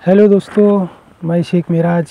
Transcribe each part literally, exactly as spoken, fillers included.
Hello दोस्तों, मैं शेख मिराज।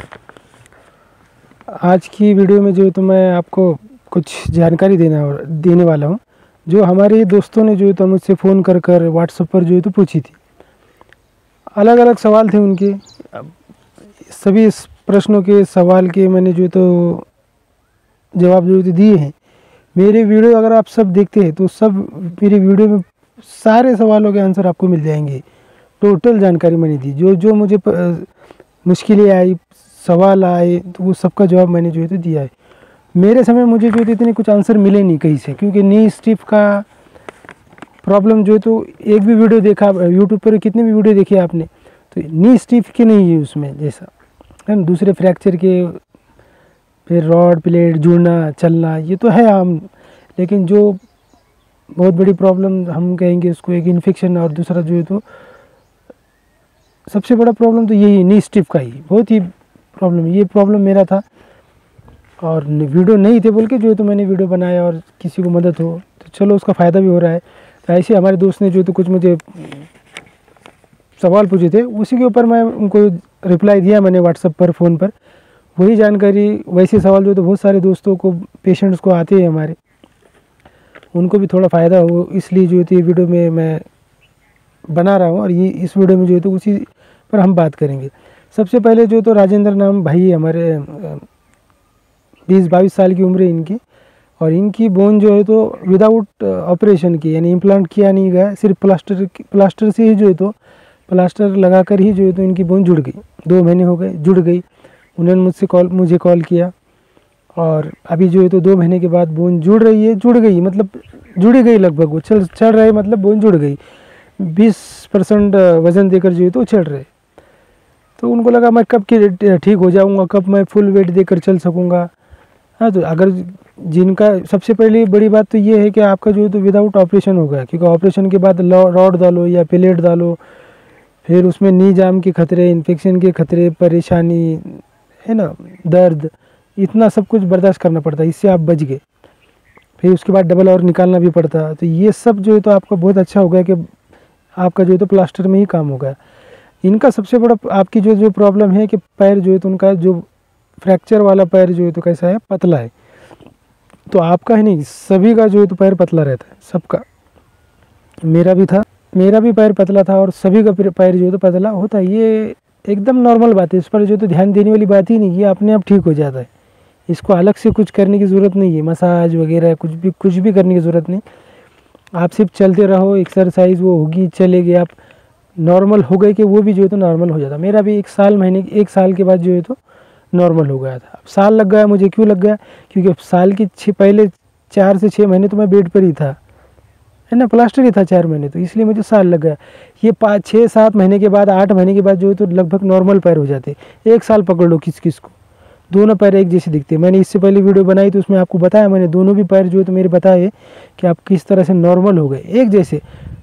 आज की वीडियो में जो है तो मैं आपको कुछ जानकारी देना देने वाला हूँ, जो हमारे दोस्तों ने जो है तो मुझसे फ़ोन कर कर व्हाट्सएप पर जो है तो पूछी थी। अलग अलग सवाल थे उनके। अब सभी इस प्रश्नों के सवाल के मैंने जो है तो जवाब जो है तो दिए हैं। मेरे वीडियो अगर आप सब देखते हैं तो सब मेरी वीडियो में सारे सवालों के आंसर आपको मिल जाएंगे। टोटल जानकारी मैंने दी, जो जो मुझे मुश्किलें आई, सवाल आए, तो वो सबका जवाब मैंने जो है तो दिया है। मेरे समय मुझे जो है इतने कुछ आंसर मिले नहीं कहीं से, क्योंकि नी स्टिफ का प्रॉब्लम जो है तो एक भी वीडियो देखा यूट्यूब पर, कितने भी वीडियो देखे आपने, तो नी स्टिफ के नहीं है उसमें जैसा है। दूसरे फ्रैक्चर के, फिर रॉड प्लेट जुड़ना चलना, ये तो है आम। लेकिन जो बहुत बड़ी प्रॉब्लम हम कहेंगे उसको, एक इन्फेक्शन, और दूसरा जो है तो सबसे बड़ा प्रॉब्लम तो यही नी स्टिफ का ही बहुत ही प्रॉब्लम, ये प्रॉब्लम मेरा था। और वीडियो नहीं थे बोल के जो है तो मैंने वीडियो बनाया, और किसी को मदद हो तो चलो उसका फ़ायदा भी हो रहा है। तो ऐसे हमारे दोस्त ने जो तो कुछ मुझे सवाल पूछे थे, उसी के ऊपर मैं उनको रिप्लाई दिया मैंने व्हाट्सएप पर, फ़ोन पर। वही जानकारी, वैसे सवाल जो तो बहुत सारे दोस्तों को, पेशेंट्स को आते हैं हमारे, उनको भी थोड़ा फ़ायदा हो, इसलिए जो है ये वीडियो में मैं बना रहा हूँ। और ये इस वीडियो में जो है तो उसी पर हम बात करेंगे। सबसे पहले जो तो राजेंद्र नाम भाई हमारे, बीस बाईस साल की उम्र है इनकी, और इनकी बोन जो है तो विदाउट ऑपरेशन की, यानी इम्प्लांट किया नहीं गया, सिर्फ प्लास्टर प्लास्टर से ही जो है तो प्लास्टर लगाकर ही जो है तो इनकी बोन जुड़ गई। दो महीने हो गए, जुड़ गई। उन्होंने मुझसे कॉल मुझे कॉल किया, और अभी जो है तो दो महीने के बाद बोन जुड़ रही है। जुड़ गई मतलब जुड़ी गई लगभग, वो चल चढ़ रहे मतलब बोन जुड़ गई। बीस परसेंट वज़न देकर जो है तो चढ़ रहे। तो उनको लगा मैं कब के ठीक हो जाऊंगा, कब मैं फुल वेट देकर चल सकूंगा। हाँ, तो अगर जिनका, सबसे पहले बड़ी बात तो ये है कि आपका जो है तो विदाउट ऑपरेशन होगा, क्योंकि ऑपरेशन के बाद रॉड डालो या प्लेट डालो, फिर उसमें नी जाम के खतरे, इन्फेक्शन के खतरे, परेशानी है ना, दर्द, इतना सब कुछ बर्दाश्त करना पड़ता है। इससे आप बच गए। फिर उसके बाद डबल और निकालना भी पड़ता। तो ये सब जो है तो आपका बहुत अच्छा हो गया कि आपका जो है तो प्लास्टर में ही काम हो गया। इनका सबसे बड़ा आपकी जो जो प्रॉब्लम है कि पैर जो है तो उनका जो फ्रैक्चर वाला पैर जो है तो कैसा है, पतला है। तो आपका है नहीं, सभी का जो है तो पैर पतला रहता है, सबका। मेरा भी था, मेरा भी पैर पतला था, और सभी का पैर जो है तो पतला होता है। ये एकदम नॉर्मल बात है, इस पर जो तो ध्यान देने वाली बात ही नहीं, ये अपने आप ठीक हो जाता है। इसको अलग से कुछ करने की ज़रूरत नहीं है, मसाज वगैरह कुछ भी कुछ भी करने की ज़रूरत नहीं। आप सिर्फ चलते रहो, एक्सरसाइज वो होगी, चलेगी, आप नॉर्मल हो गए कि वो भी जो है तो नॉर्मल हो जाता। मेरा भी एक साल महीने एक साल के बाद जो है तो नॉर्मल हो गया था। अब साल लग गया मुझे, क्यों लग गया? क्योंकि साल की छः पहले चार से छः महीने तो मैं बेड पर ही था, है ना, प्लास्टर ही था चार महीने, तो इसलिए मुझे साल लग गया। ये पाँच छः सात महीने के बाद, आठ महीने के बाद जो है तो लगभग नॉर्मल पैर हो जाते। एक साल पकड़ लो किस किस को, दोनों पैर एक जैसे दिखते। मैंने इससे पहले वीडियो बनाई तो उसमें आपको बताया मैंने, दोनों भी पैर जो है तो मेरे बताए कि आप किस तरह से नॉर्मल हो गए, एक जैसे।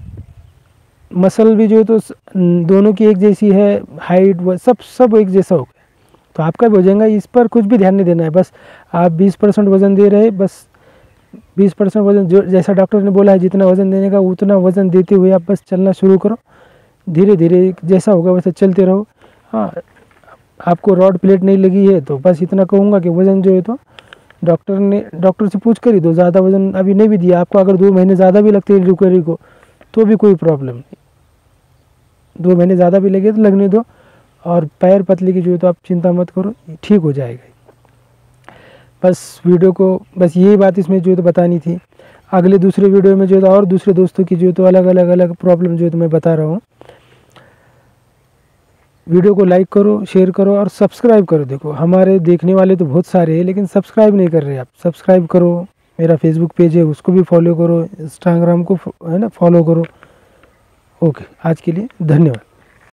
मसल भी जो है तो दोनों की एक जैसी है, हाइट वो सब सब एक जैसा हो गया। तो आपका भी हो जाएगा। इस पर कुछ भी ध्यान नहीं देना है, बस आप बीस परसेंट वज़न दे रहे, बस बीस परसेंट वज़न जो जैसा डॉक्टर ने बोला है जितना वज़न देने का, उतना वज़न देते हुए आप बस चलना शुरू करो। धीरे धीरे जैसा होगा वैसे चलते रहो। हाँ, आपको रॉड प्लेट नहीं लगी है तो बस इतना कहूँगा कि वज़न जो है तो डॉक्टर ने डॉक्टर से पूछ कर ही दो। ज़्यादा वज़न अभी नहीं भी दिया आपको, अगर दो महीने ज़्यादा भी लगते हैं रिकवरी को तो भी कोई प्रॉब्लम नहीं। दो महीने ज़्यादा भी लगे तो लगने दो, और पैर पतले की जो है तो आप चिंता मत करो, ठीक हो जाएगा। बस वीडियो को, बस यही बात इसमें जो है तो बतानी थी। अगले दूसरे वीडियो में जो है तो और दूसरे दोस्तों की जो है तो अलग अलग अलग प्रॉब्लम जो है तो मैं बता रहा हूँ। वीडियो को लाइक करो, शेयर करो और सब्सक्राइब करो। देखो हमारे देखने वाले तो बहुत सारे हैं, लेकिन सब्सक्राइब नहीं कर रहे। आप सब्सक्राइब करो, मेरा फेसबुक पेज है उसको भी फॉलो करो, इंस्टाग्राम को है ना फॉलो करो। ओके, आज के लिए धन्यवाद।